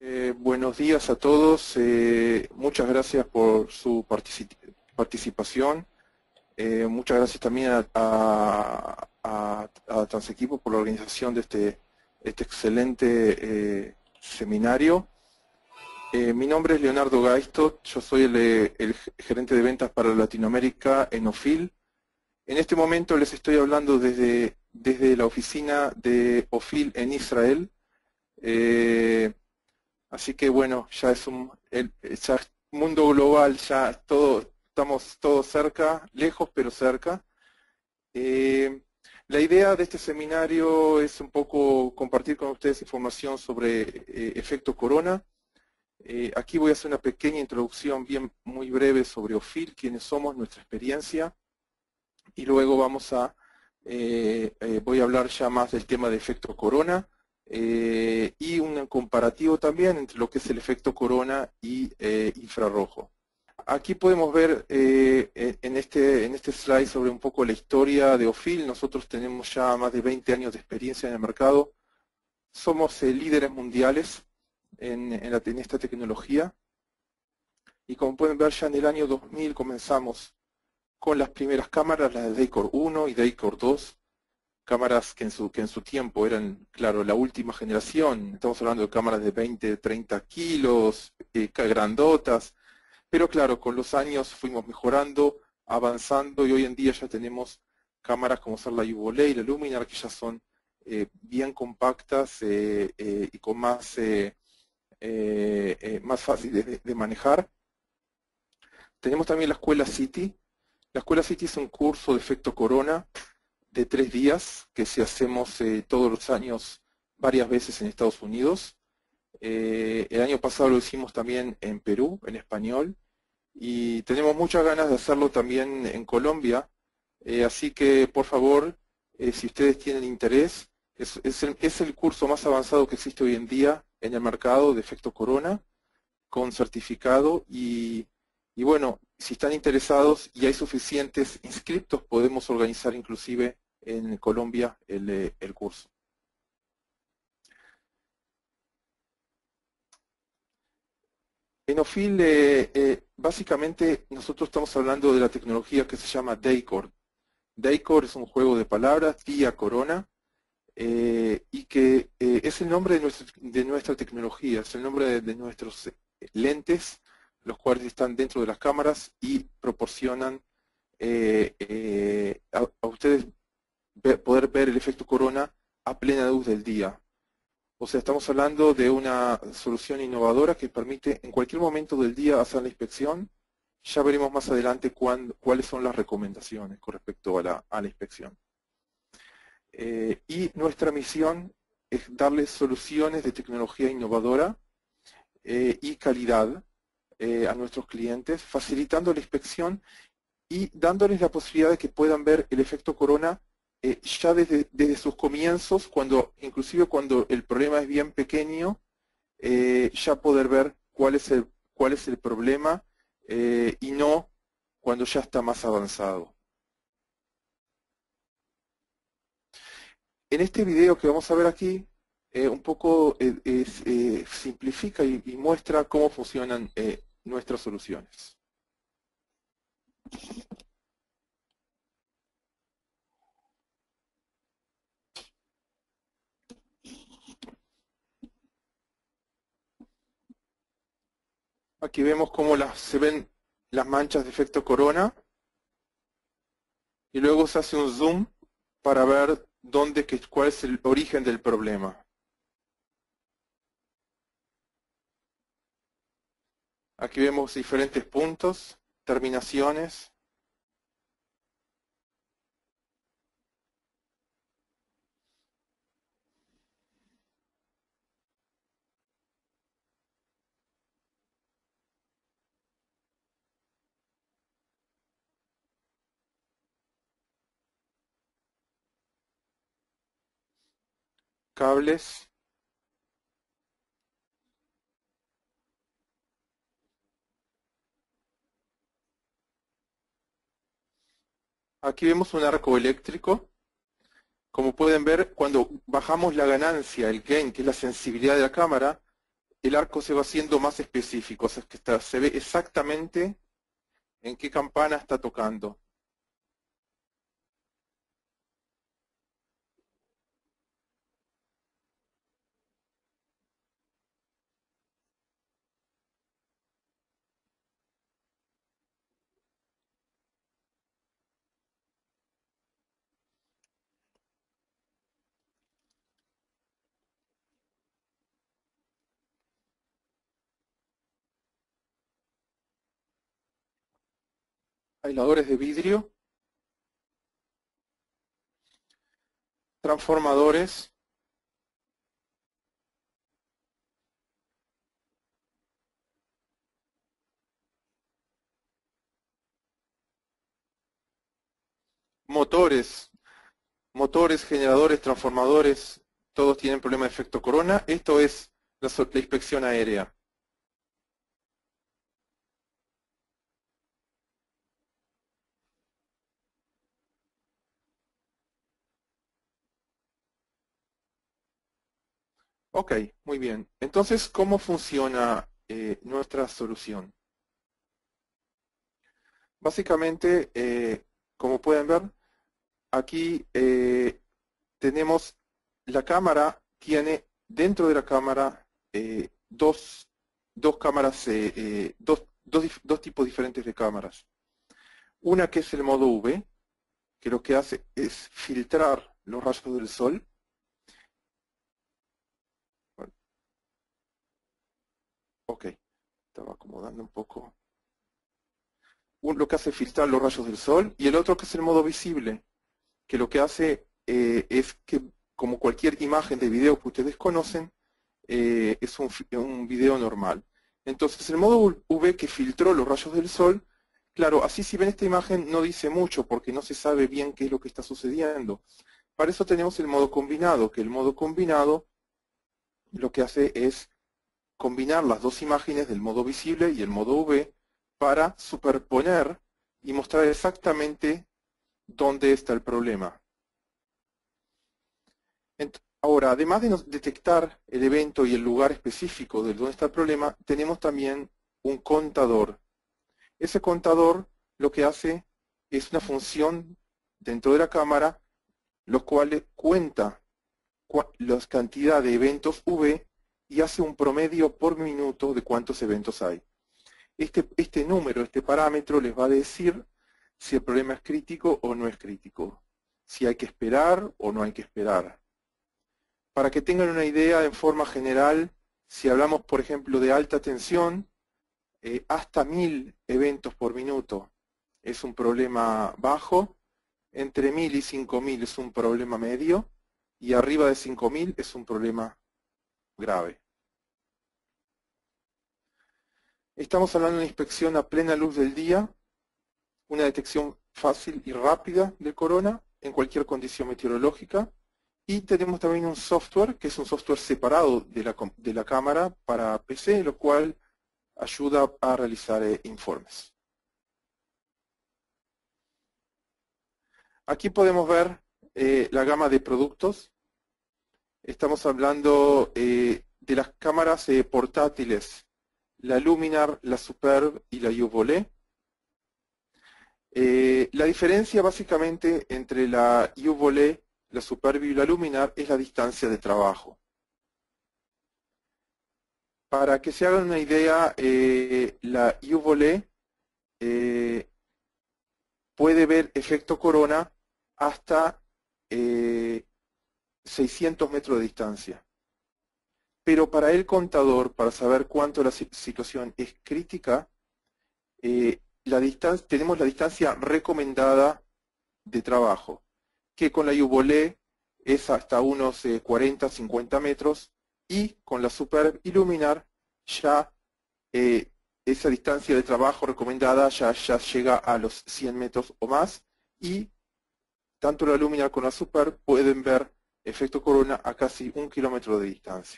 Buenos días a todos. Muchas gracias por su participación. Muchas gracias también a Transequipo por la organización de este excelente seminario. Mi nombre es Leonardo Gaisto, yo soy el gerente de ventas para Latinoamérica en OFIL. En este momento les estoy hablando desde la oficina de OFIL en Israel. Así que bueno, ya es ya es mundo global, ya estamos todos cerca, lejos pero cerca. Eh, la idea de este seminario es un poco compartir con ustedes información sobre efecto corona. Aquí voy a hacer una pequeña introducción muy breve sobre OFIL, quiénes somos, nuestra experiencia, y luego voy a hablar ya más del tema de efecto corona. Y un comparativo también entre lo que es el efecto corona y infrarrojo. Aquí podemos ver en este slide sobre un poco la historia de OFIL. Nosotros tenemos ya más de 20 años de experiencia en el mercado. Somos líderes mundiales en esta tecnología. Y como pueden ver, ya en el año 2000 comenzamos con las primeras cámaras, las de Daycore 1 y Daycore 2. Cámaras que en su tiempo eran, claro, la última generación. Estamos hablando de cámaras de 20, 30 kilos, grandotas. Pero claro, con los años fuimos mejorando, avanzando y hoy en día ya tenemos cámaras como son la Uvolei y la Luminar que ya son bien compactas y con más fáciles de manejar. Tenemos también la Escuela City. La Escuela City es un curso de efecto corona de 3 días que si hacemos todos los años varias veces en Estados Unidos. El año pasado lo hicimos también en Perú, en español, y tenemos muchas ganas de hacerlo también en Colombia, así que por favor, si ustedes tienen interés, es el curso más avanzado que existe hoy en día en el mercado de efecto corona, con certificado y bueno, si están interesados y hay suficientes inscriptos, podemos organizar inclusive en Colombia el curso. En OFIL, básicamente, nosotros estamos hablando de la tecnología que se llama Daycore. Daycore es un juego de palabras, día, corona, y que es el nombre de nuestra tecnología, es el nombre de nuestros lentes, los cuales están dentro de las cámaras y proporcionan a ustedes poder ver el efecto corona a plena luz del día. O sea, estamos hablando de una solución innovadora que permite en cualquier momento del día hacer la inspección. Ya veremos más adelante cuáles son las recomendaciones con respecto a la inspección. Y nuestra misión es darles soluciones de tecnología innovadora y calidad a nuestros clientes, facilitando la inspección y dándoles la posibilidad de que puedan ver el efecto corona ya desde sus comienzos, inclusive cuando el problema es bien pequeño, ya poder ver cuál es el problema y no cuando ya está más avanzado. En este video que vamos a ver aquí, un poco simplifica y muestra cómo funcionan nuestras soluciones. Aquí vemos cómo se ven las manchas de efecto corona y luego se hace un zoom para ver cuál es el origen del problema. Aquí vemos diferentes puntos, terminaciones. Cables. Aquí vemos un arco eléctrico. Como pueden ver, cuando bajamos la ganancia, el gain, que es la sensibilidad de la cámara, el arco se va haciendo más específico, o sea, que se ve exactamente en qué campana está tocando. Aisladores de vidrio, transformadores, motores, generadores, transformadores, todos tienen problema de efecto corona. Esto es la inspección aérea. Ok, muy bien. Entonces, ¿cómo funciona nuestra solución? Básicamente, como pueden ver, aquí tenemos la cámara, tiene dentro de la cámara dos cámaras, dos tipos diferentes de cámaras. Una que es el modo V, que lo que hace es filtrar los rayos del sol. Bueno, ok, estaba acomodando un poco. Lo que hace es filtrar los rayos del sol, y el otro que es el modo visible, que lo que hace es que, como cualquier imagen de video que ustedes conocen, es un video normal. Entonces el modo V, que filtró los rayos del sol, claro, así si ven esta imagen no dice mucho porque no se sabe bien qué es lo que está sucediendo. Para eso tenemos el modo combinado, que el modo combinado lo que hace es combinar las dos imágenes del modo visible y el modo V para superponer y mostrar exactamente dónde está el problema. Ahora, además de detectar el evento y el lugar específico de dónde está el problema, tenemos también un contador. Ese contador lo que hace es una función dentro de la cámara, lo cual cuenta la cantidad de eventos V y hace un promedio por minuto de cuántos eventos hay. Este número, este parámetro les va a decir si el problema es crítico o no es crítico, si hay que esperar o no hay que esperar. Para que tengan una idea en forma general, si hablamos por ejemplo de alta tensión, hasta 1000 eventos por minuto es un problema bajo, entre 1000 y 5000 es un problema medio, y arriba de 5000 es un problema grave. Estamos hablando de una inspección a plena luz del día, una detección fácil y rápida de corona en cualquier condición meteorológica. Y tenemos también un software, que es un software separado de la cámara para PC, lo cual ayuda a realizar informes. Aquí podemos ver la gama de productos. Estamos hablando de las cámaras portátiles, la Luminar, la Superb y la U-Volley. La diferencia básicamente entre la U-Volley, la Superb y la Luminar es la distancia de trabajo. Para que se hagan una idea, la U-Volley puede ver efecto corona hasta 600 metros de distancia. Pero para el contador, para saber cuánto la situación es crítica, tenemos la distancia recomendada de trabajo, que con la U-Volley es hasta unos 40-50 metros, y con la Superb y Luminar ya esa distancia de trabajo recomendada ya llega a los 100 metros o más, y tanto la Luminar como la Superb pueden ver efecto corona a casi 1 kilómetro de distancia.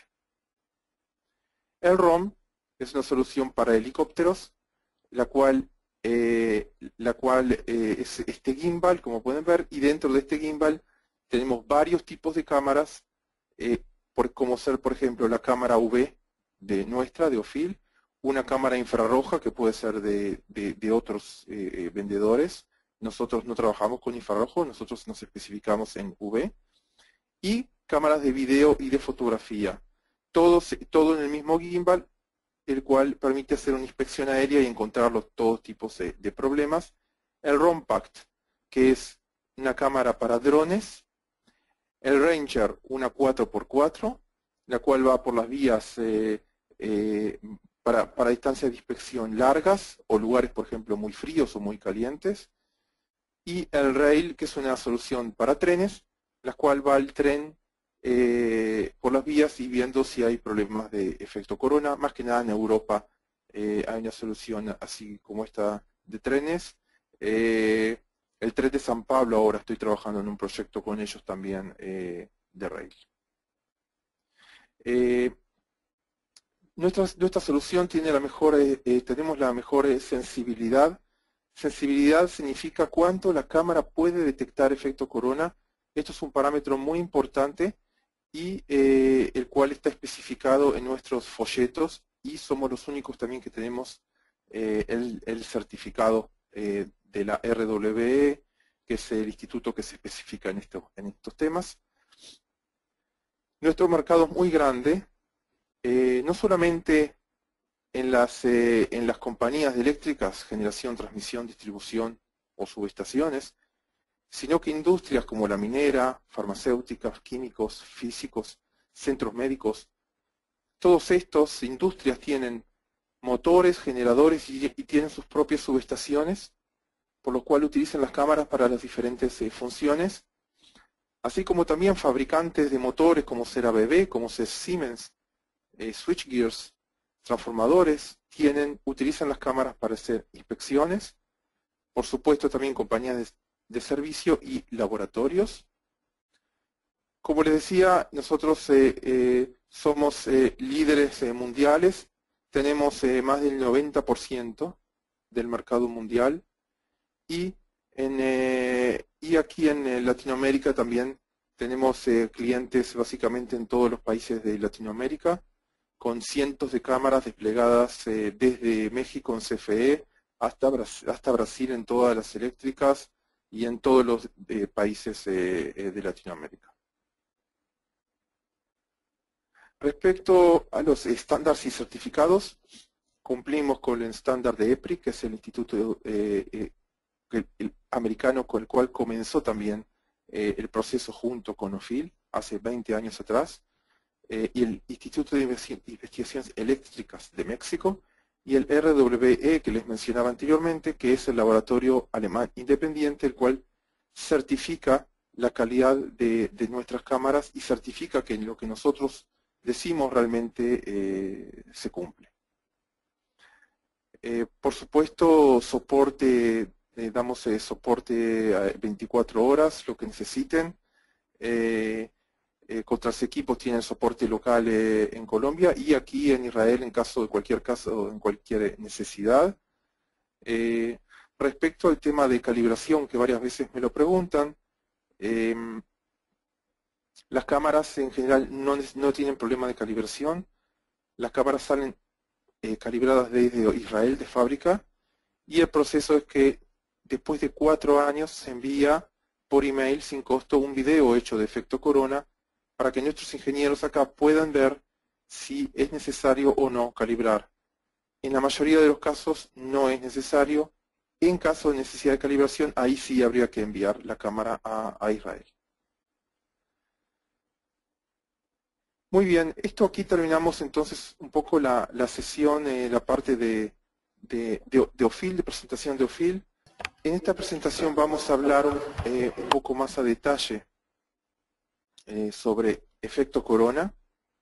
El ROM es una solución para helicópteros, la cual es este gimbal, como pueden ver, y dentro de este gimbal tenemos varios tipos de cámaras, como ser, por ejemplo, la cámara V nuestra, de OFIL, una cámara infrarroja que puede ser de otros vendedores. Nosotros no trabajamos con infrarrojo, nosotros nos especificamos en UV, y cámaras de video y de fotografía. Todo en el mismo gimbal, el cual permite hacer una inspección aérea y encontrar todos tipos de problemas. El ROMPACT, que es una cámara para drones. El Ranger, una 4x4, la cual va por las vías para distancias de inspección largas o lugares, por ejemplo, muy fríos o muy calientes. Y el Rail, que es una solución para trenes, la cual va el tren por las vías y viendo si hay problemas de efecto corona. Más que nada en Europa hay una solución así como esta de trenes. El tren de San Pablo, ahora estoy trabajando en un proyecto con ellos también de Rail. Nuestra solución tiene tenemos la mejor sensibilidad. Sensibilidad significa cuánto la cámara puede detectar efecto corona. Esto es un parámetro muy importante y el cual está especificado en nuestros folletos, y somos los únicos también que tenemos el certificado de la RWE, que es el instituto que se especifica en estos temas. Nuestro mercado es muy grande, no solamente en las compañías eléctricas, generación, transmisión, distribución o subestaciones, sino que industrias como la minera, farmacéuticas, químicos, físicos, centros médicos, todas estas industrias tienen motores, generadores y tienen sus propias subestaciones, por lo cual utilizan las cámaras para las diferentes funciones, así como también fabricantes de motores como CeraBB, como Siemens, switchgears, transformadores, utilizan las cámaras para hacer inspecciones. Por supuesto también compañías de servicio y laboratorios. Como les decía, nosotros somos líderes mundiales, tenemos más del 90% del mercado mundial, y aquí en Latinoamérica también tenemos clientes básicamente en todos los países de Latinoamérica, con cientos de cámaras desplegadas desde México en CFE hasta Brasil en todas las eléctricas y en todos los países de Latinoamérica. Respecto a los estándares y certificados, cumplimos con el estándar de EPRI, que es el instituto el americano con el cual comenzó también el proceso junto con OFIL hace 20 años atrás, y el Instituto de Investigaciones Eléctricas de México, y el RWE que les mencionaba anteriormente, que es el laboratorio alemán independiente, el cual certifica la calidad de nuestras cámaras y certifica que lo que nosotros decimos realmente se cumple. Por supuesto, damos soporte 24 horas, lo que necesiten. Otros equipos tienen soporte local en Colombia y aquí en Israel en cualquier necesidad. Respecto al tema de calibración, que varias veces me lo preguntan, las cámaras en general no tienen problema de calibración. Las cámaras salen calibradas desde Israel de fábrica, y el proceso es que después de 4 años se envía por email sin costo un video hecho de efecto corona para que nuestros ingenieros acá puedan ver si es necesario o no calibrar. En la mayoría de los casos no es necesario. En caso de necesidad de calibración, ahí sí habría que enviar la cámara a Israel. Muy bien, aquí terminamos entonces un poco la sesión, la parte de OFIL, de presentación de OFIL. En esta presentación vamos a hablar un poco más a detalle sobre efecto corona,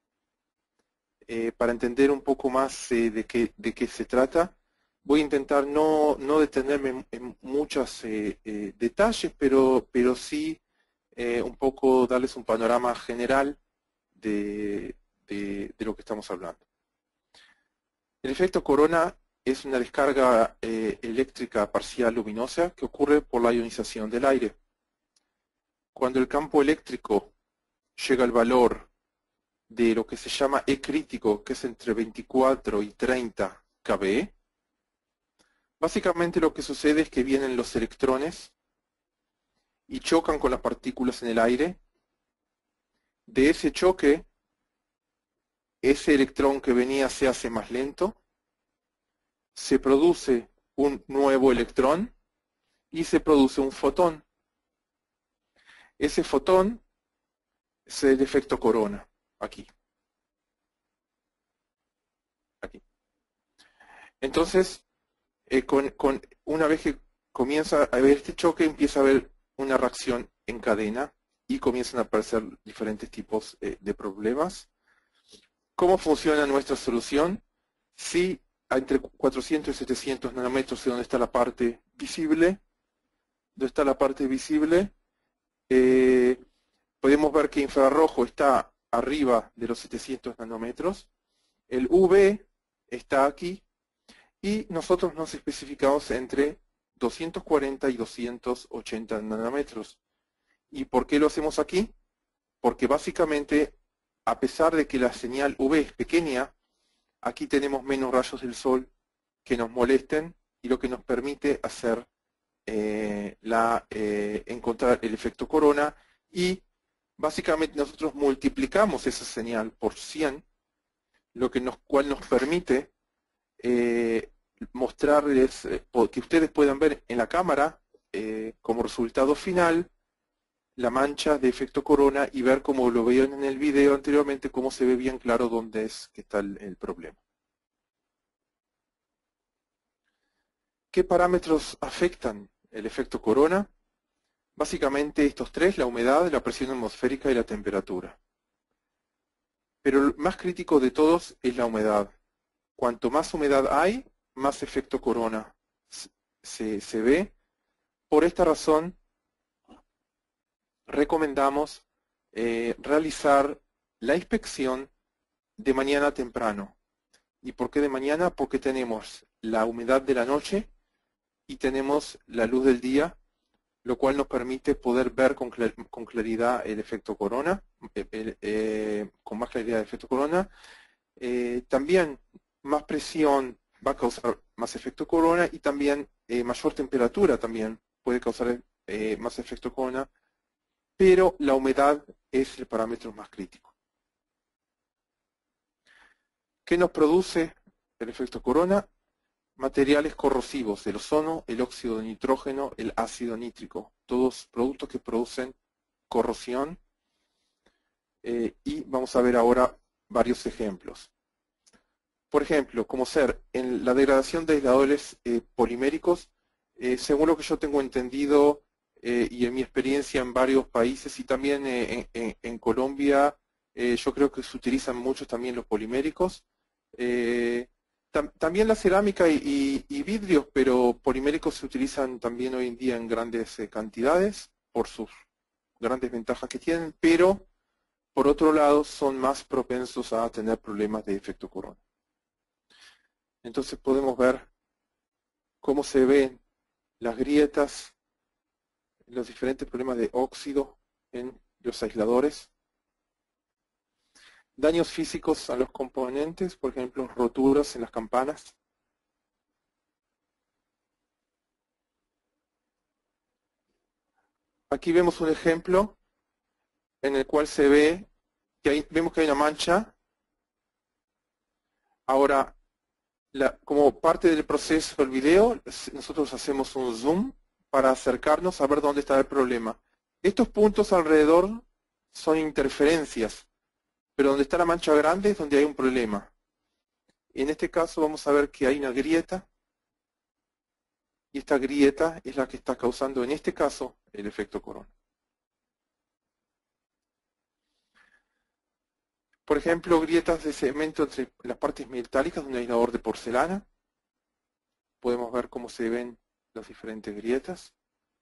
para entender un poco más de qué se trata. Voy a intentar no detenerme en muchos detalles, pero sí un poco darles un panorama general de lo que estamos hablando. El efecto corona es una descarga eléctrica parcial luminosa que ocurre por la ionización del aire. Cuando el campo eléctrico llega al valor de lo que se llama E crítico, que es entre 24 y 30 kb. Básicamente lo que sucede es que vienen los electrones y chocan con las partículas en el aire. De ese choque, ese electrón que venía se hace más lento, se produce un nuevo electrón y se produce un fotón. Ese fotón es el efecto corona, aquí. Entonces, una vez que comienza a haber este choque, empieza a haber una reacción en cadena y comienzan a aparecer diferentes tipos de problemas. ¿Cómo funciona nuestra solución? Si entre 400 y 700 nanómetros es donde está la parte visible, podemos ver que infrarrojo está arriba de los 700 nanómetros, el UV está aquí, y nosotros nos especificamos entre 240 y 280 nanómetros. ¿Y por qué lo hacemos aquí? Porque básicamente, a pesar de que la señal UV es pequeña, aquí tenemos menos rayos del sol que nos molesten y lo que nos permite hacer encontrar el efecto corona, y básicamente nosotros multiplicamos esa señal por 100, cual nos permite mostrarles, que ustedes puedan ver en la cámara como resultado final la mancha de efecto corona y ver, como lo veían en el video anteriormente, cómo se ve bien claro dónde es que está el problema. ¿Qué parámetros afectan el efecto corona? Básicamente estos tres: la humedad, la presión atmosférica y la temperatura. Pero el más crítico de todos es la humedad. Cuanto más humedad hay, más efecto corona se ve. Por esta razón, recomendamos realizar la inspección de mañana temprano. ¿Y por qué de mañana? Porque tenemos la humedad de la noche y tenemos la luz del día, lo cual nos permite poder ver con claridad el efecto corona, con más claridad el efecto corona. También más presión va a causar más efecto corona, y también mayor temperatura también puede causar más efecto corona, pero la humedad es el parámetro más crítico. ¿Qué nos produce el efecto corona? Materiales corrosivos: el ozono, el óxido de nitrógeno, el ácido nítrico, todos productos que producen corrosión, y vamos a ver ahora varios ejemplos. Por ejemplo, como ser en la degradación de aisladores poliméricos, según lo que yo tengo entendido y en mi experiencia en varios países y también en Colombia, yo creo que se utilizan mucho también los poliméricos. También la cerámica y vidrios, pero poliméricos se utilizan también hoy en día en grandes cantidades por sus grandes ventajas que tienen, pero por otro lado son más propensos a tener problemas de efecto corona. Entonces podemos ver cómo se ven las grietas, los diferentes problemas de óxido en los aisladores. Daños físicos a los componentes, por ejemplo, roturas en las campanas. Aquí vemos un ejemplo en el cual se ve que vemos que hay una mancha. Ahora, como parte del proceso del video, nosotros hacemos un zoom para acercarnos a ver dónde está el problema. Estos puntos alrededor son interferencias, pero donde está la mancha grande es donde hay un problema. En este caso vamos a ver que hay una grieta, y esta grieta es la que está causando, en este caso, el efecto corona. Por ejemplo, grietas de cemento entre las partes metálicas de un aislador de porcelana. Podemos ver cómo se ven las diferentes grietas.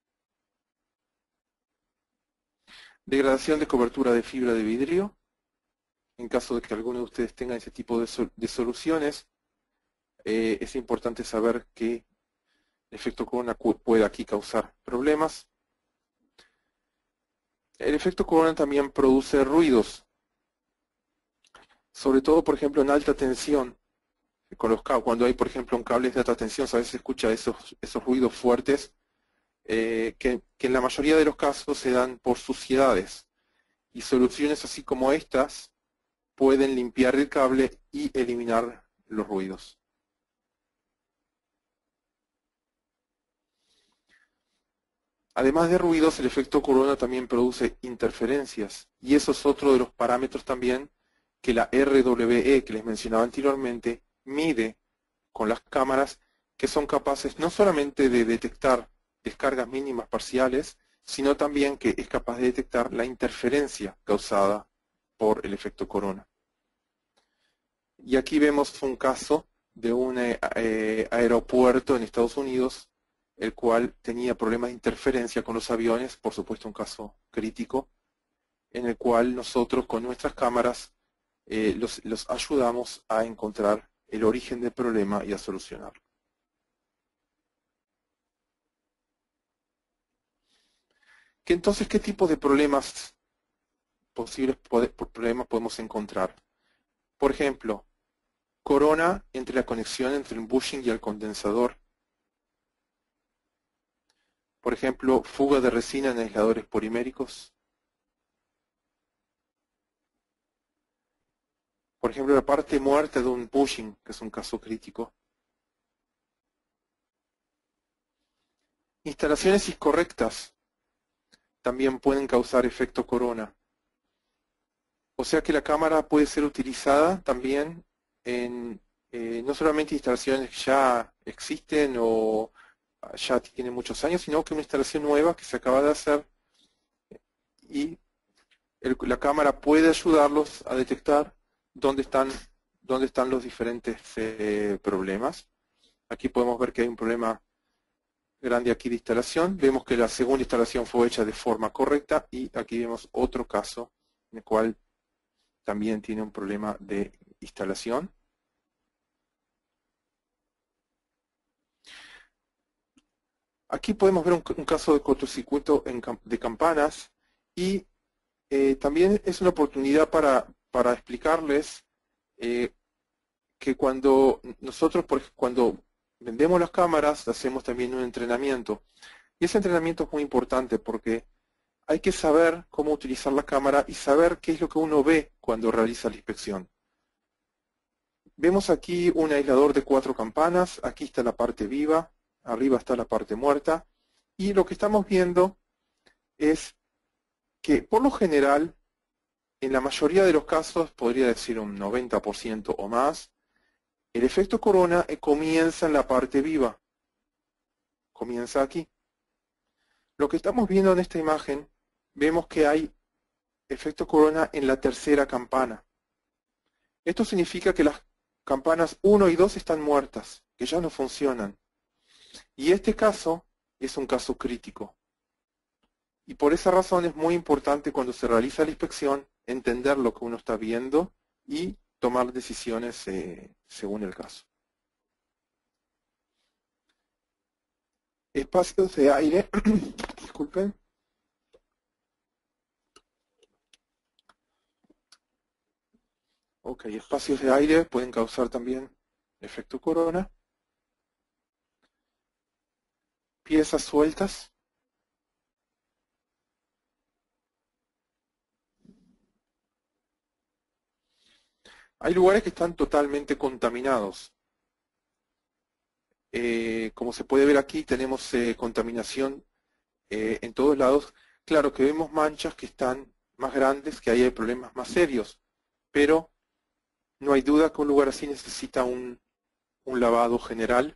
Degradación de cobertura de fibra de vidrio. En caso de que alguno de ustedes tenga ese tipo de soluciones, es importante saber que el efecto corona puede aquí causar problemas. El efecto corona también produce ruidos. sobre todo, por ejemplo, en alta tensión. Con los cuando hay, por ejemplo, un cable de alta tensión, a veces se escucha esos ruidos fuertes que en la mayoría de los casos se dan por suciedades. Y soluciones así como estas pueden limpiar el cable y eliminar los ruidos. Además de ruidos, el efecto corona también produce interferencias, y eso es otro de los parámetros también que la RWE, que les mencionaba anteriormente, mide con las cámaras, que son capaces no solamente de detectar descargas mínimas parciales, sino también que es capaz de detectar la interferencia causada por el efecto corona. Y aquí vemos un caso de un aeropuerto en Estados Unidos, el cual tenía problemas de interferencia con los aviones, por supuesto un caso crítico, en el cual nosotros con nuestras cámaras los ayudamos a encontrar el origen del problema y a solucionarlo. Entonces, ¿qué tipo de problemas, posibles problemas podemos encontrar? Por ejemplo, corona entre la conexión entre el bushing y el condensador. Por ejemplo, fuga de resina en aisladores poliméricos. Por ejemplo, la parte muerta de un bushing, que es un caso crítico. Instalaciones incorrectas también pueden causar efecto corona. O sea que la cámara puede ser utilizada también en no solamente instalaciones que ya existen o ya tienen muchos años, sino que una instalación nueva que se acaba de hacer y la cámara puede ayudarlos a detectar dónde están los diferentes problemas. Aquí podemos ver que hay un problema grande aquí de instalación. Vemos que la segunda instalación fue hecha de forma correcta y aquí vemos otro caso en el cual también tiene un problema de instalación. Aquí podemos ver un caso de cortocircuito de campanas y también es una oportunidad para explicarles que cuando nosotros, cuando vendemos las cámaras, hacemos también un entrenamiento. Y ese entrenamiento es muy importante porque hay que saber cómo utilizar la cámara y saber qué es lo que uno ve cuando realiza la inspección. Vemos aquí un aislador de 4 campanas, aquí está la parte viva, arriba está la parte muerta, y lo que estamos viendo es que por lo general, en la mayoría de los casos, podría decir un 90% o más, el efecto corona comienza en la parte viva, comienza aquí. Lo que estamos viendo en esta imagen, vemos que hay efecto corona en la tercera campana. Esto significa que las campanas 1 y 2 están muertas, que ya no funcionan. Y este caso es un caso crítico. Y por esa razón es muy importante cuando se realiza la inspección entender lo que uno está viendo y tomar decisiones según el caso. Espacios de aire, disculpen. Ok, espacios de aire pueden causar también efecto corona. Piezas sueltas. Hay lugares que están totalmente contaminados. Como se puede ver aquí, tenemos contaminación en todos lados. Claro que vemos manchas que están más grandes, que ahí hay problemas más serios, pero no hay duda que un lugar así necesita un lavado general.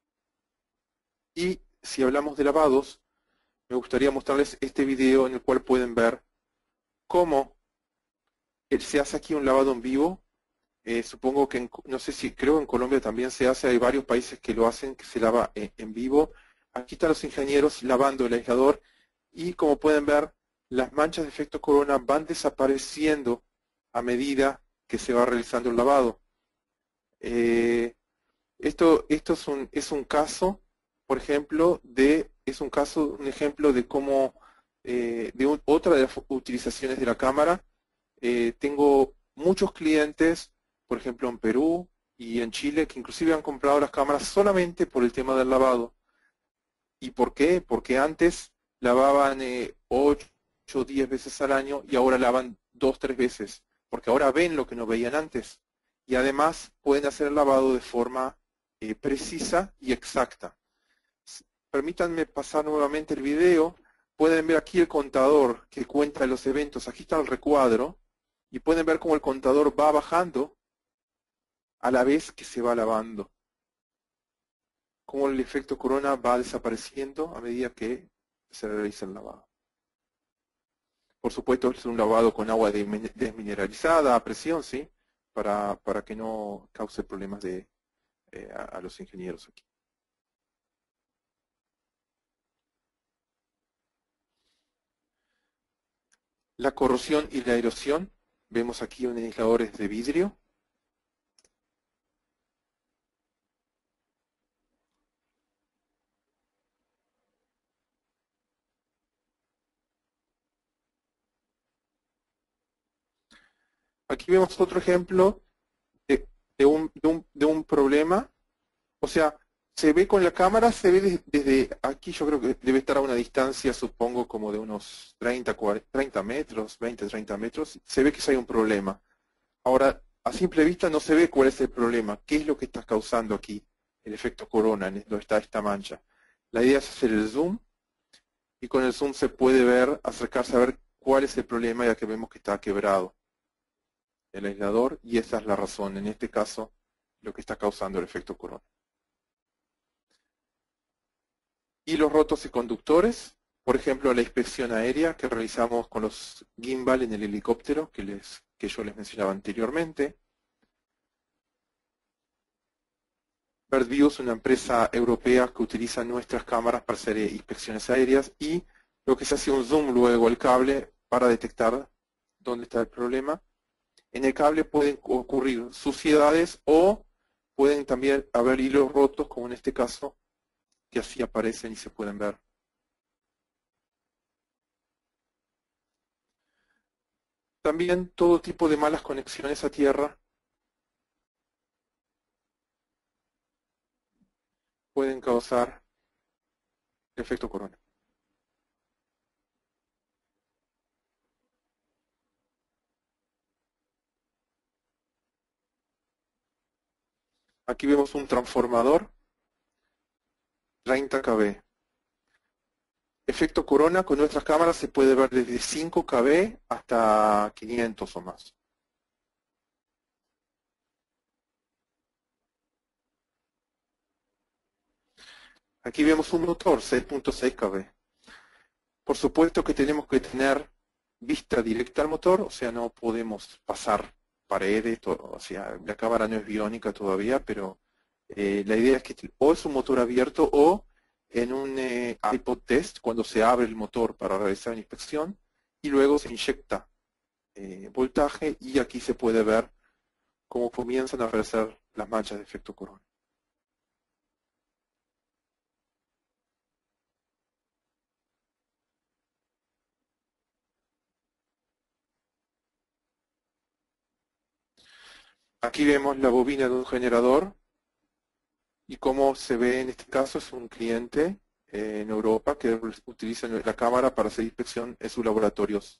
Y si hablamos de lavados, me gustaría mostrarles este video en el cual pueden ver cómo se hace aquí un lavado en vivo. Supongo que, no sé si, creo en Colombia también se hace, hay varios países que lo hacen, que se lava en vivo. Aquí están los ingenieros lavando el aislador y como pueden ver, las manchas de efecto corona van desapareciendo a medida que se va realizando el lavado. Esto es un caso, por ejemplo, un ejemplo de cómo, otra de las utilizaciones de la cámara. Tengo muchos clientes, por ejemplo en Perú y en Chile, que inclusive han comprado las cámaras solamente por el tema del lavado. ¿Y por qué? Porque antes lavaban 8 o 10 veces al año y ahora lavan 2 3 veces, porque ahora ven lo que no veían antes. Y además pueden hacer el lavado de forma precisa y exacta. Permítanme pasar nuevamente el video. Pueden ver aquí el contador que cuenta los eventos. Aquí está el recuadro y pueden ver cómo el contador va bajando a la vez que se va lavando. Cómo el efecto corona va desapareciendo a medida que se realiza el lavado. Por supuesto, es un lavado con agua desmineralizada a presión, ¿sí? Para que no cause problemas a los ingenieros aquí. La corrosión y la erosión. Vemos aquí unos aisladores de vidrio. Aquí vemos otro ejemplo de un problema. O sea, se ve con la cámara, se ve desde aquí, yo creo que debe estar a una distancia, supongo, como de unos 30 metros, 20, 30 metros. Se ve que hay un problema. Ahora, a simple vista no se ve cuál es el problema. ¿Qué es lo que está causando aquí el efecto corona, en donde está esta mancha? La idea es hacer el zoom y con el zoom se puede ver, acercarse a ver cuál es el problema, ya que vemos que está quebrado el aislador y esa es la razón, en este caso, lo que está causando el efecto corona. Y los rotos y conductores, por ejemplo, la inspección aérea que realizamos con los gimbal en el helicóptero que yo les mencionaba anteriormente. BirdView es una empresa europea que utiliza nuestras cámaras para hacer inspecciones aéreas y lo que se hace un zoom luego al cable para detectar dónde está el problema. En el cable pueden ocurrir suciedades o pueden también haber hilos rotos, como en este caso, que así aparecen y se pueden ver. También todo tipo de malas conexiones a tierra pueden causar efecto corona. Aquí vemos un transformador 30 kV. Efecto corona con nuestras cámaras se puede ver desde 5 kV hasta 500 o más. Aquí vemos un motor 6.6 kV. Por supuesto que tenemos que tener vista directa al motor, o sea, no podemos pasar paredes, o sea, la cámara no es biónica todavía, pero la idea es que o es un motor abierto o en un iPod test, cuando se abre el motor para realizar la inspección, y luego se inyecta voltaje y aquí se puede ver cómo comienzan a aparecer las manchas de efecto corona. Aquí vemos la bobina de un generador y como se ve en este caso es un cliente en Europa que utiliza la cámara para hacer inspección en sus laboratorios.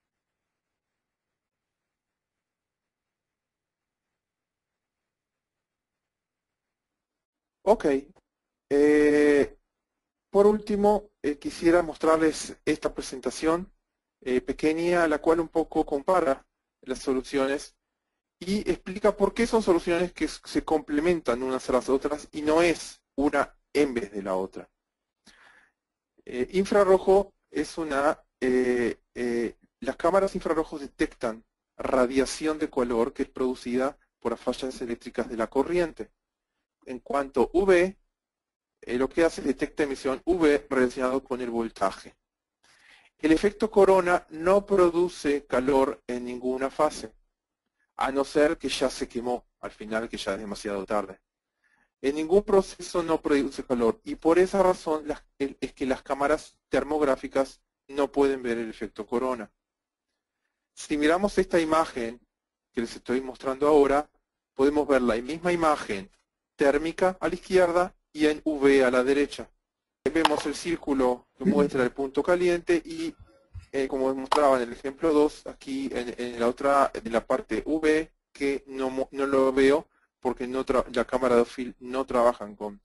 Ok, por último quisiera mostrarles esta presentación pequeña, la cual un poco compara las soluciones y explica por qué son soluciones que se complementan unas a las otras y no es una en vez de la otra. Infrarrojo es las cámaras infrarrojos detectan radiación de color que es producida por las fallas eléctricas de la corriente. En cuanto UV, lo que hace es detecta emisión UV relacionado con el voltaje. El efecto corona no produce calor en ninguna fase, a no ser que ya se quemó al final, que ya es demasiado tarde. En ningún proceso no produce calor y por esa razón es que las cámaras termográficas no pueden ver el efecto corona. Si miramos esta imagen que les estoy mostrando ahora, podemos ver la misma imagen térmica a la izquierda y en UV a la derecha. Vemos el círculo que muestra el punto caliente y como mostraba en el ejemplo 2, aquí en la parte UV, que no lo veo porque la cámara de film no trabajan con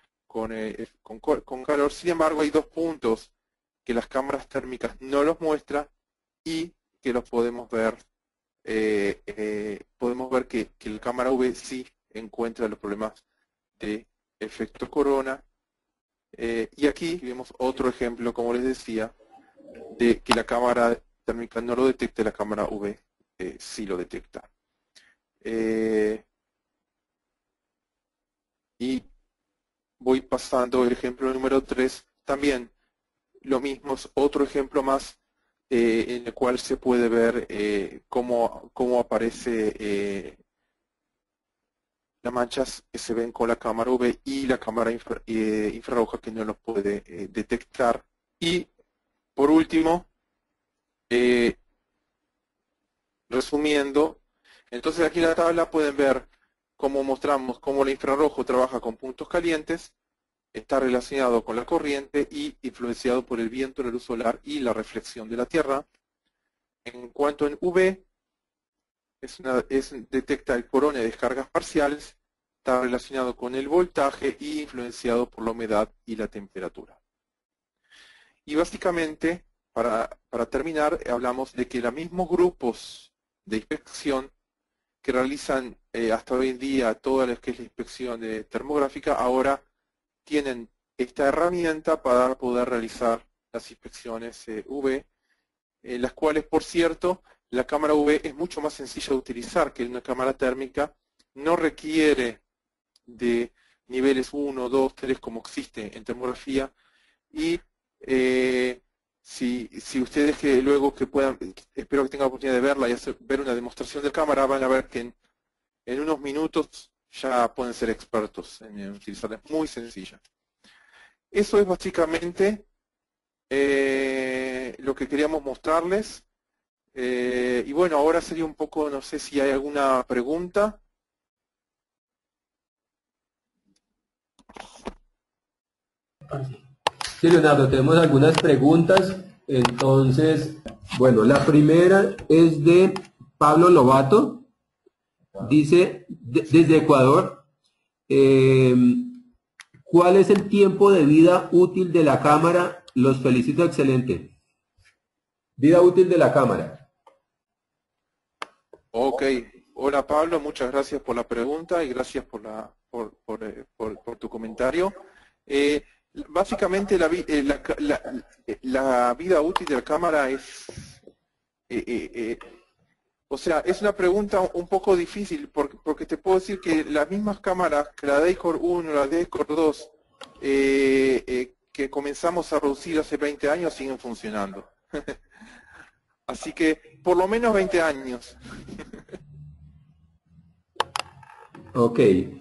calor. Sin embargo, hay dos puntos que las cámaras térmicas no los muestran y que los podemos ver. Podemos ver que la cámara UV sí encuentra los problemas de efecto corona. Y aquí vemos otro ejemplo, como les decía, de que la cámara térmica no lo detecta, la cámara UV sí lo detecta. Y voy pasando el ejemplo número 3, también lo mismo, es otro ejemplo más en el cual se puede ver cómo aparece las manchas que se ven con la cámara UV y la cámara infrarroja que no los puede detectar. Y por último, resumiendo, entonces aquí en la tabla pueden ver cómo mostramos cómo el infrarrojo trabaja con puntos calientes, está relacionado con la corriente y influenciado por el viento, la luz solar y la reflexión de la Tierra. En cuanto en UV, detecta el corona de descargas parciales, está relacionado con el voltaje y influenciado por la humedad y la temperatura. Y básicamente, para terminar, hablamos de que los mismos grupos de inspección que realizan hasta hoy en día toda lo que es la inspección termográfica, ahora tienen esta herramienta para poder realizar las inspecciones UV, las cuales, por cierto, la cámara UV es mucho más sencilla de utilizar que una cámara térmica, no requiere de niveles 1, 2, 3 como existe en termografía, y si ustedes luego que puedan, espero que tengan la oportunidad de verla y ver una demostración de cámara, van a ver que en unos minutos ya pueden ser expertos en utilizarla, es muy sencilla. Eso es básicamente lo que queríamos mostrarles. Y bueno, ahora sería un poco, no sé si hay alguna pregunta. Sí, Leonardo, tenemos algunas preguntas. Entonces, bueno, la primera es de Pablo Lobato. Dice, desde Ecuador, ¿cuál es el tiempo de vida útil de la cámara? Los felicito, excelente. Vida útil de la cámara. Ok, hola Pablo, muchas gracias por la pregunta y gracias por tu comentario. Básicamente la vida útil de la cámara es, o sea, es una pregunta un poco difícil porque te puedo decir que las mismas cámaras, que la Dacor 1, la Dacor 2, que comenzamos a producir hace 20 años, siguen funcionando. Así que por lo menos 20 años. Ok.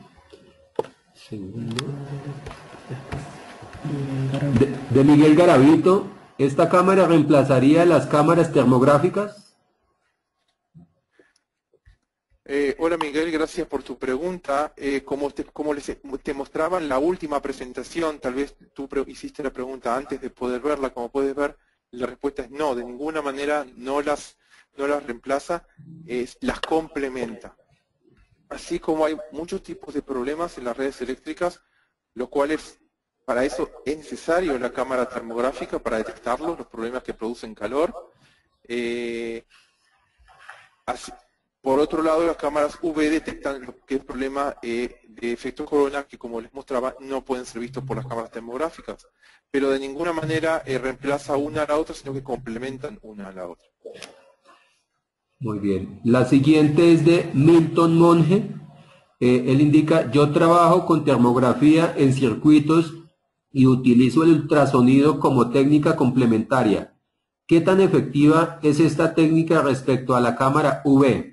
De Miguel Garavito, ¿esta cámara reemplazaría las cámaras termográficas? Hola Miguel, gracias por tu pregunta. Como te mostraba en la última presentación, tal vez tú hiciste la pregunta antes de poder verla, como puedes ver, la respuesta es no, de ninguna manera no las reemplaza, las complementa. Así como hay muchos tipos de problemas en las redes eléctricas, los cuales para eso es necesario la cámara termográfica para detectarlos, los problemas que producen calor. Por otro lado, las cámaras UV detectan lo que es el problema de efecto corona, que como les mostraba, no pueden ser vistos por las cámaras termográficas. Pero de ninguna manera reemplaza una a la otra, sino que complementan una a la otra. Muy bien. La siguiente es de Milton Monge. Él indica, yo trabajo con termografía en circuitos y utilizo el ultrasonido como técnica complementaria. ¿Qué tan efectiva es esta técnica respecto a la cámara UV?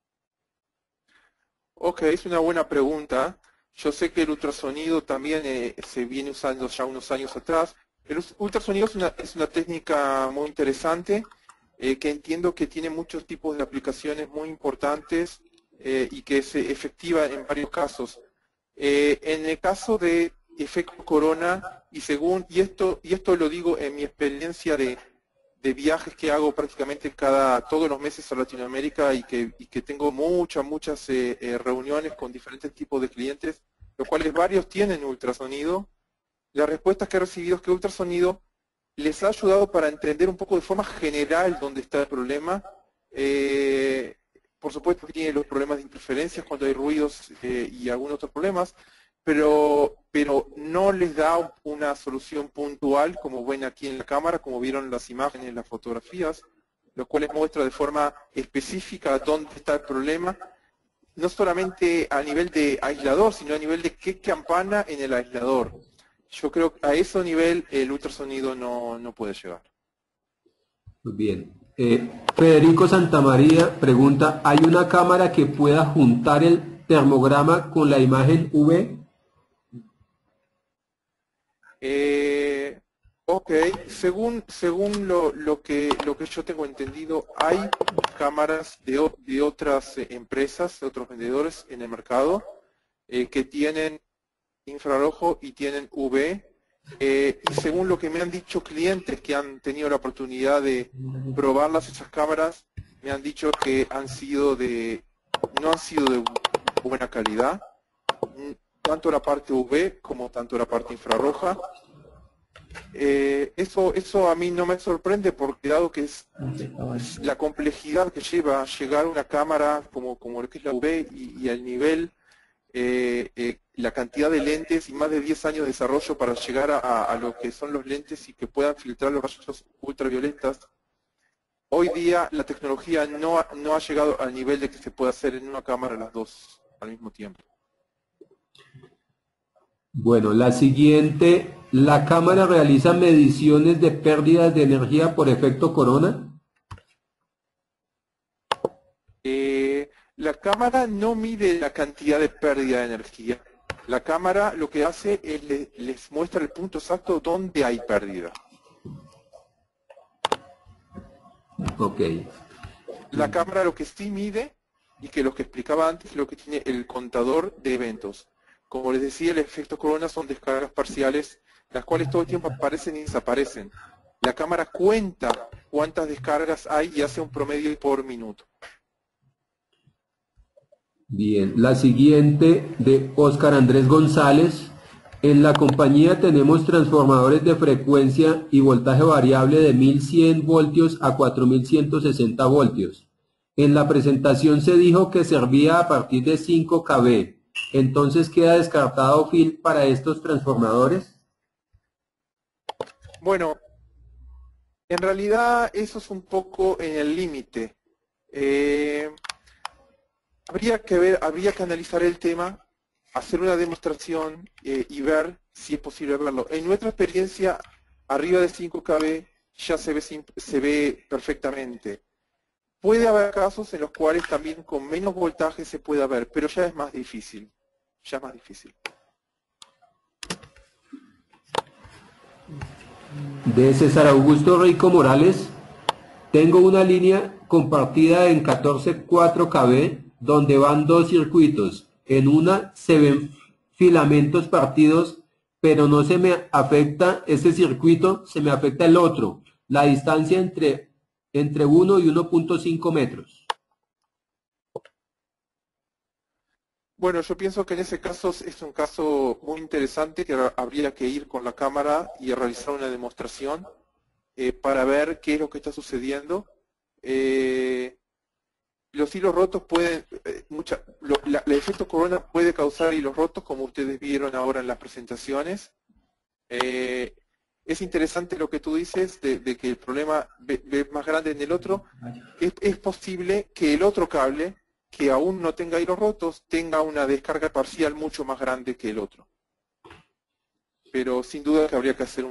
Ok, es una buena pregunta. Yo sé que el ultrasonido también se viene usando ya unos años atrás. El ultrasonido es una técnica muy interesante que entiendo que tiene muchos tipos de aplicaciones muy importantes y que es efectiva en varios casos. En el caso de efecto corona, y esto lo digo en mi experiencia de viajes que hago prácticamente todos los meses a Latinoamérica y que tengo muchas reuniones con diferentes tipos de clientes, los cuales varios tienen ultrasonido. Las respuestas que he recibido es que ultrasonido les ha ayudado para entender un poco de forma general dónde está el problema. Por supuesto que tiene los problemas de interferencias cuando hay ruidos y algunos otros problemas, pero no les da una solución puntual, como ven aquí en la cámara, como vieron las imágenes, las fotografías, lo cual les muestra de forma específica dónde está el problema, no solamente a nivel de aislador, sino a nivel de qué campana en el aislador. Yo creo que a ese nivel el ultrasonido no puede llegar. Muy bien. Federico Santamaría pregunta, ¿hay una cámara que pueda juntar el termograma con la imagen UV? Ok, según lo que yo tengo entendido, hay cámaras de otras empresas, de otros vendedores en el mercado que tienen infrarrojo y tienen UV. Y según lo que me han dicho clientes que han tenido la oportunidad de probarlas, esas cámaras, me han dicho que no han sido de buena calidad, tanto la parte UV como tanto la parte infrarroja. Eso a mí no me sorprende porque dado que es la complejidad que lleva llegar a una cámara como lo que es la UV y el nivel, la cantidad de lentes y más de 10 años de desarrollo para llegar a lo que son los lentes y que puedan filtrar los rayos ultravioletas. Hoy día la tecnología no ha llegado al nivel de que se pueda hacer en una cámara las dos al mismo tiempo. Bueno, la siguiente, ¿la cámara realiza mediciones de pérdidas de energía por efecto corona? La cámara no mide la cantidad de pérdida de energía. La cámara lo que hace es les muestra el punto exacto donde hay pérdida. Ok. La cámara lo que sí mide, y que lo que explicaba antes, lo que tiene el contador de eventos. Como les decía, el efecto corona son descargas parciales, las cuales todo el tiempo aparecen y desaparecen. La cámara cuenta cuántas descargas hay y hace un promedio por minuto. Bien, la siguiente de Óscar Andrés González. En la compañía tenemos transformadores de frecuencia y voltaje variable de 1100 voltios a 4160 voltios. En la presentación se dijo que servía a partir de 5 kV. Entonces, ¿queda descartado FIL para estos transformadores? Bueno, en realidad eso es un poco en el límite. Habría que analizar el tema, hacer una demostración y ver si es posible verlo. En nuestra experiencia, arriba de 5 kV ya se ve perfectamente. Puede haber casos en los cuales también con menos voltaje se pueda ver, pero ya es más difícil. Ya es más difícil. De César Augusto Rico Morales. Tengo una línea compartida en 14.4 kV donde van dos circuitos. En una se ven filamentos partidos, pero no se me afecta ese circuito, se me afecta el otro. La distancia entre 1 y 1.5 metros. Bueno, yo pienso que en ese caso es un caso muy interesante que habría que ir con la cámara y realizar una demostración para ver qué es lo que está sucediendo. Los hilos rotos pueden, el efecto corona puede causar hilos rotos, como ustedes vieron ahora en las presentaciones. Es interesante lo que tú dices de que el problema es más grande en el otro. Es posible que el otro cable, que aún no tenga hilos rotos, tenga una descarga parcial mucho más grande que el otro. Pero sin duda que habría que hacer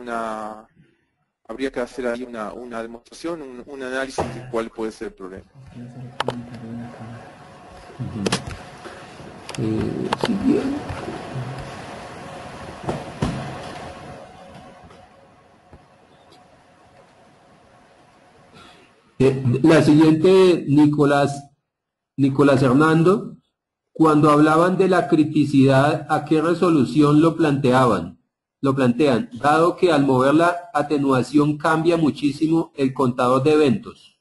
ahí una demostración, un análisis de cuál puede ser el problema. La siguiente, Nicolás Hernando, cuando hablaban de la criticidad, ¿a qué resolución lo planteaban? Lo plantean, dado que al mover la atenuación cambia muchísimo el contador de eventos.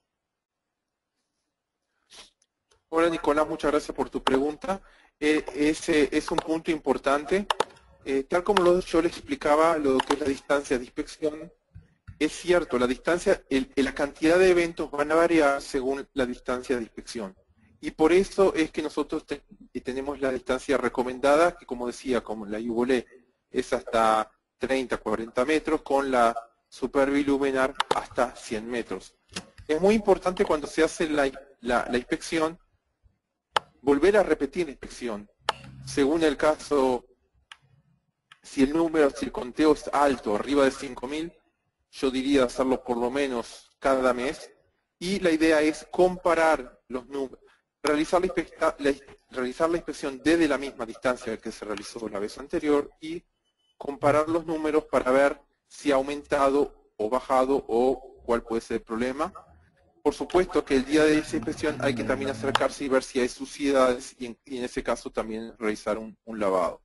Hola Nicolás, muchas gracias por tu pregunta. Ese es un punto importante. Tal como yo le explicaba lo que es la distancia de inspección, es cierto, la distancia, la cantidad de eventos van a variar según la distancia de inspección. Y por eso es que nosotros tenemos la distancia recomendada, que como decía, como la IUVOLE es hasta 30, 40 metros, con la superbiluminar hasta 100 metros. Es muy importante cuando se hace la inspección, volver a repetir la inspección. Según el caso, si el conteo es alto, arriba de 5.000, yo diría hacerlo por lo menos cada mes, y la idea es comparar los números, realizar la inspección desde la misma distancia que se realizó la vez anterior y comparar los números para ver si ha aumentado o bajado o cuál puede ser el problema. Por supuesto que el día de esa inspección hay que también acercarse y ver si hay suciedades y en ese caso también realizar un lavado.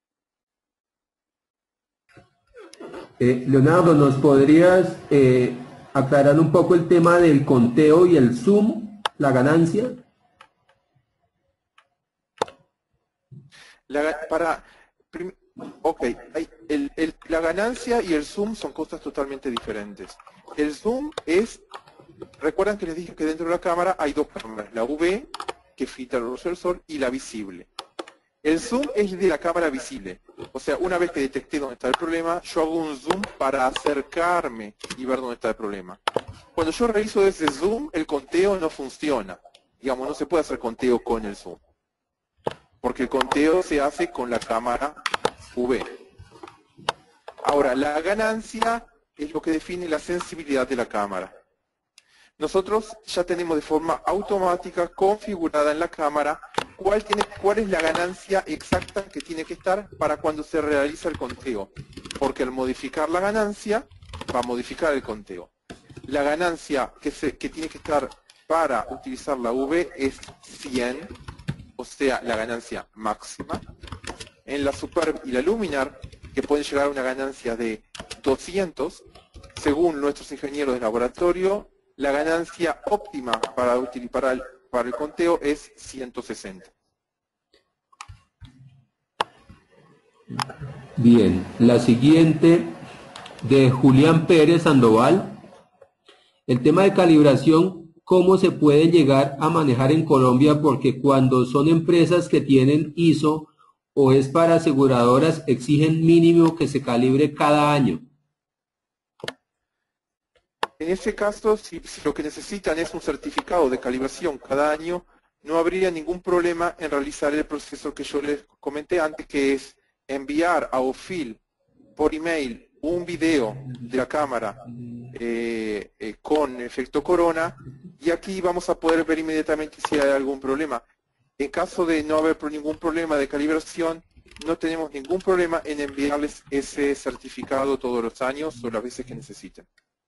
Leonardo, ¿nos podrías aclarar un poco el tema del conteo y el zoom, la ganancia? La ganancia y el zoom son cosas totalmente diferentes. El zoom es, recuerdan que les dije que dentro de la cámara hay dos cámaras, la UV, que filtra la luz del sol, y la visible. El zoom es de la cámara visible. O sea, una vez que detecté dónde está el problema, yo hago un zoom para acercarme y ver dónde está el problema. Cuando yo realizo ese zoom, el conteo no funciona. Digamos, no se puede hacer conteo con el zoom. Porque el conteo se hace con la cámara UV. Ahora, la ganancia es lo que define la sensibilidad de la cámara. Nosotros ya tenemos de forma automática configurada en la cámara cuál es la ganancia exacta que tiene que estar para cuando se realiza el conteo. Porque al modificar la ganancia, va a modificar el conteo. La ganancia que tiene que estar para utilizar la UV es 100, o sea, la ganancia máxima. En la Superb y la Luminar, que pueden llegar a una ganancia de 200, según nuestros ingenieros de laboratorio, la ganancia óptima para el conteo es 160. Bien, la siguiente de Julián Pérez Sandoval. El tema de calibración, ¿cómo se puede llegar a manejar en Colombia? Porque cuando son empresas que tienen ISO o es para aseguradoras, exigen mínimo que se calibre cada año. En ese caso, si lo que necesitan es un certificado de calibración cada año, no habría ningún problema en realizar el proceso que yo les comenté antes, que es enviar a OFIL por email un video de la cámara con efecto corona, y aquí vamos a poder ver inmediatamente si hay algún problema. En caso de no haber ningún problema de calibración, no tenemos ningún problema en enviarles ese certificado todos los años o las veces que necesiten.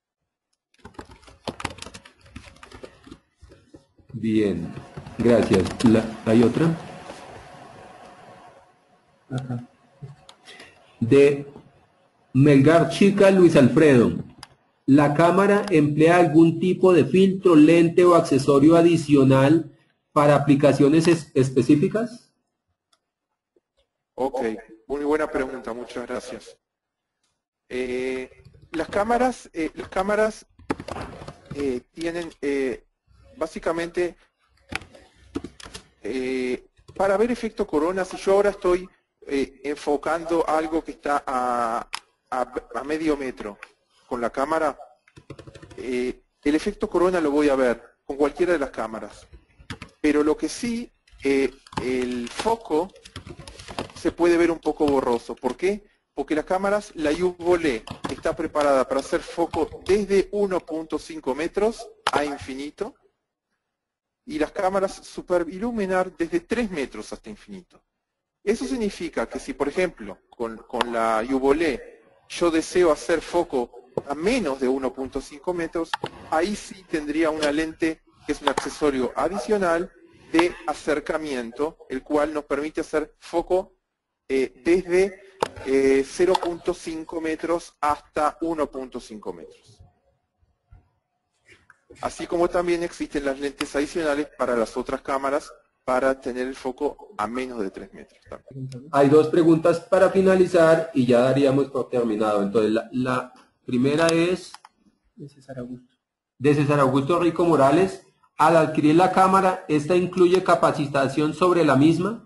Bien, gracias. ¿Hay otra? Acá. De Melgar Chica Luis Alfredo. ¿La cámara emplea algún tipo de filtro, lente o accesorio adicional para aplicaciones específicas? Ok, muy buena pregunta, muchas gracias. Las cámaras tienen básicamente para ver efecto corona. Si yo ahora estoy enfocando algo que está a medio metro con la cámara, el efecto corona lo voy a ver con cualquiera de las cámaras, pero lo que sí, el foco se puede ver un poco borroso. ¿Por qué? Porque las cámaras, la IUVOLE está preparada para hacer foco desde 1.5 metros a infinito, y las cámaras Superb y Luminar desde 3 metros hasta infinito. Eso significa que si, por ejemplo, con la IUVOLE yo deseo hacer foco a menos de 1.5 metros, ahí sí tendría una lente que es un accesorio adicional de acercamiento, el cual nos permite hacer foco desde 0.5 metros hasta 1.5 metros. Así como también existen las lentes adicionales para las otras cámaras para tener el foco a menos de 3 metros. Hay dos preguntas para finalizar y ya daríamos por terminado. Entonces, la primera es de César Augusto Rico Morales. Al adquirir la cámara, ¿esta incluye capacitación sobre la misma?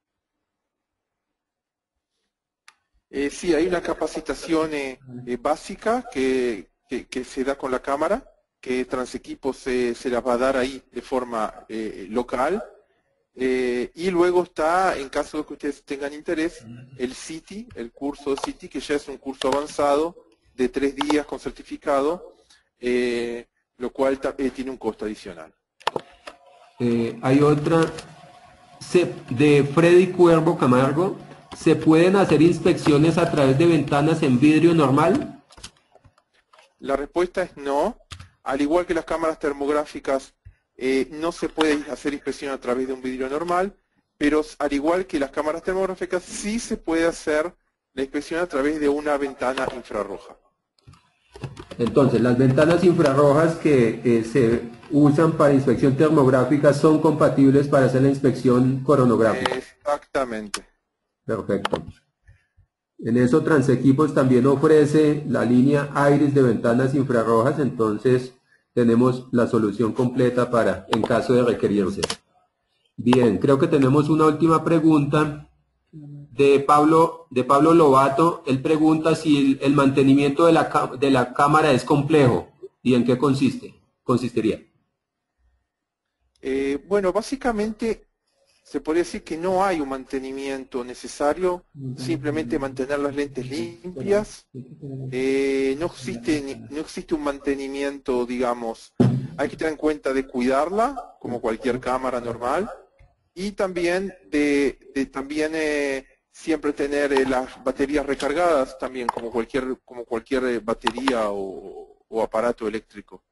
Sí, hay una capacitación básica que se da con la cámara, que Transequipo se las va a dar ahí de forma local. Y luego está, en caso de que ustedes tengan interés, el CITI, el curso CITI, que ya es un curso avanzado de 3 días con certificado, lo cual tiene un costo adicional. Hay otra de Freddy Cuervo Camargo. ¿Se pueden hacer inspecciones a través de ventanas en vidrio normal? La respuesta es no. Al igual que las cámaras termográficas, no se puede hacer inspección a través de un vidrio normal, pero al igual que las cámaras termográficas, sí se puede hacer la inspección a través de una ventana infrarroja. Entonces, las ventanas infrarrojas que se usan para inspección termográfica son compatibles para hacer la inspección coronográfica. Exactamente. Perfecto. En eso Transequipos también ofrece la línea Iris de ventanas infrarrojas, entonces tenemos la solución completa para en caso de requerirse. Bien, creo que tenemos una última pregunta de Pablo Lobato. Él pregunta si el mantenimiento de la cámara es complejo y en qué consistiría. Bueno, básicamente se podría decir que no hay un mantenimiento necesario, simplemente mantener las lentes limpias. No existe un mantenimiento, digamos, hay que tener en cuenta de cuidarla, como cualquier cámara normal, y también siempre tener las baterías recargadas, también como cualquier batería o aparato eléctrico.